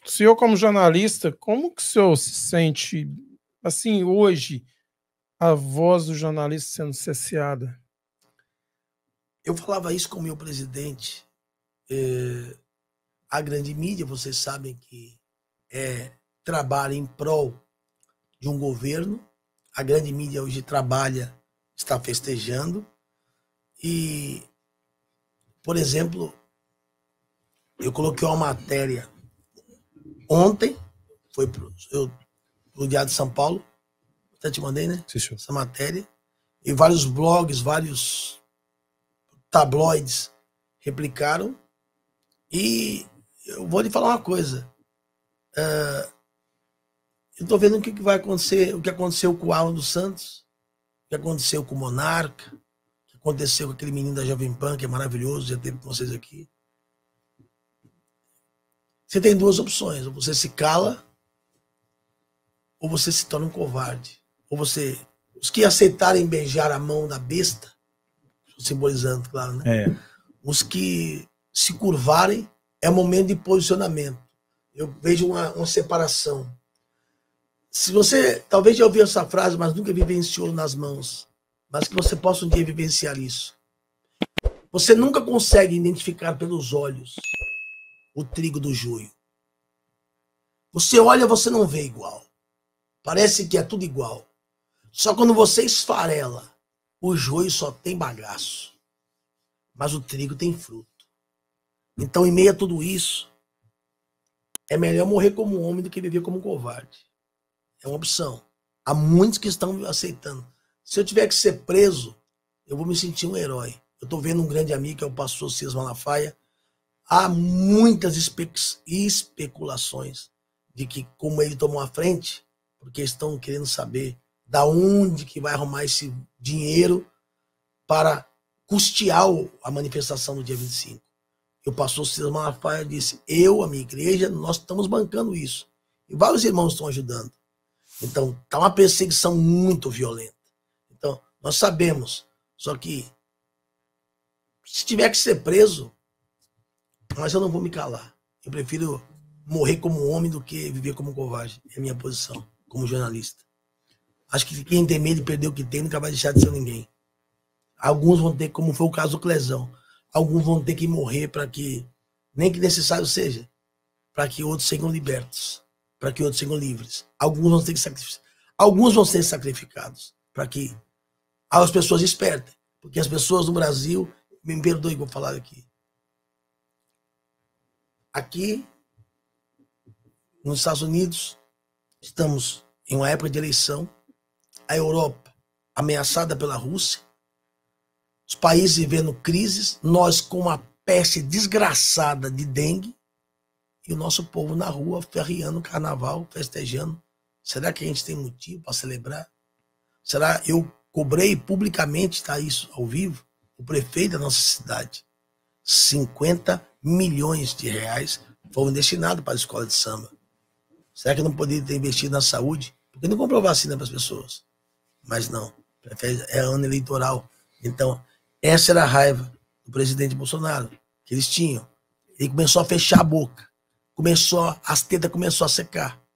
O senhor, como jornalista, como que o senhor se sente, assim, hoje, a voz do jornalista sendo cesseada? Eu falava isso com o meu presidente. A grande mídia, vocês sabem que trabalha em prol de um governo. A grande mídia hoje trabalha, está festejando. E, por exemplo, eu coloquei uma matéria ontem, foi pro Diário de São Paulo, até te mandei, né? Sim, senhor. Essa matéria. E vários blogs, vários tabloides replicaram. E eu vou lhe falar uma coisa. Eu estou vendo o que vai acontecer, o que aconteceu com o Alan dos Santos, o que aconteceu com o Monarca, o que aconteceu com aquele menino da Jovem Pan, que é maravilhoso, já teve com vocês aqui. Você tem duas opções: ou você se cala, ou você se torna um covarde. Ou você. Os que aceitarem beijar a mão da besta, simbolizando, claro, né? Os que se curvarem, é momento de posicionamento. Eu vejo uma separação. Se você talvez já ouviu essa frase, mas nunca vivenciou nas mãos, mas que você possa um dia vivenciar isso. Você nunca consegue identificar pelos olhos o trigo do joio. Você olha, você não vê igual. Parece que é tudo igual. Só quando você esfarela, o joio só tem bagaço, mas o trigo tem fruto. Então, em meio a tudo isso, é melhor morrer como homem do que viver como covarde. É uma opção. Há muitos que estão aceitando. Se eu tiver que ser preso, eu vou me sentir um herói. Eu estou vendo um grande amigo, que é o pastor Cis Malafaia. Há muitas especulações de que, como ele tomou a frente, porque estão querendo saber da onde que vai arrumar esse dinheiro para custear a manifestação do dia 25. E o pastor Cis Malafaia disse: eu, a minha igreja, nós estamos bancando isso. E vários irmãos estão ajudando. Então, está uma perseguição muito violenta. Então, nós sabemos. Só que, se tiver que ser preso, mas eu não vou me calar. Eu prefiro morrer como homem do que viver como covarde. É a minha posição, como jornalista. Acho que quem tem medo de perder o que tem nunca vai deixar de ser ninguém. Alguns vão ter, como foi o caso do Clezão, alguns vão ter que morrer para que, nem que necessário seja, para que outros sejam libertos, para que outros sejam livres. Alguns vão ter que sacrificar. Alguns vão ser sacrificados para que as pessoas despertem. Porque as pessoas no Brasil, me perdoe, vou falar aqui. Aqui, nos Estados Unidos, estamos em uma época de eleição. A Europa ameaçada pela Rússia. Os países vivendo crises. Nós com uma peste desgraçada de dengue. E o nosso povo na rua, ferreando o carnaval, festejando. Será que a gente tem motivo para celebrar? Será? Eu cobrei publicamente, está isso ao vivo, o prefeito da nossa cidade. 50 milhões de reais foram destinados para a escola de samba. Será que eu não poderia ter investido na saúde? Porque não comprou vacina para as pessoas. Mas não, é ano eleitoral. Então, essa era a raiva do presidente Bolsonaro, que eles tinham. Ele começou a fechar a boca. As tetas começou a secar.